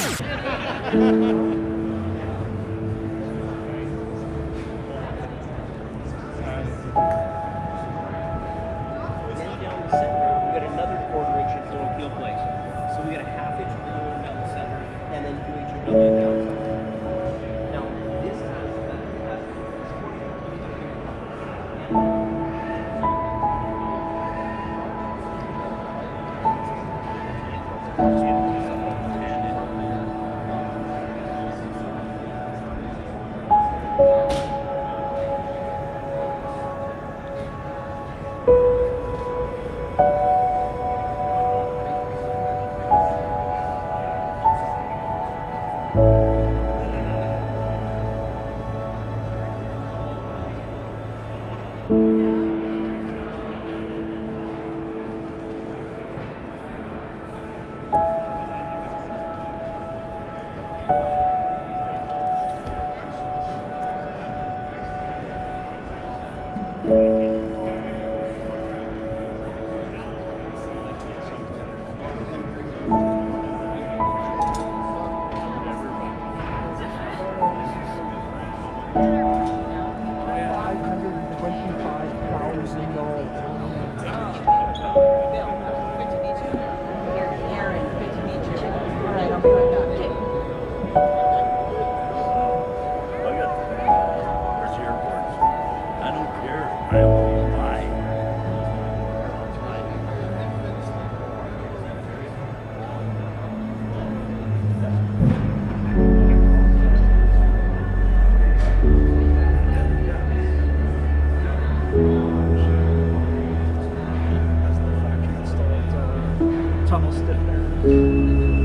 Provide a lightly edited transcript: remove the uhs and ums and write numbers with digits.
down the center, we got another 1/4 inch little heel plate. So we got a 1/2 inch below down the center, and then 2 inches down. Now this has tunnel stiffener.